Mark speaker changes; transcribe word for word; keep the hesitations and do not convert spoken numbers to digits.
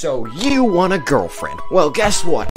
Speaker 1: So you want a girlfriend? Well, guess what?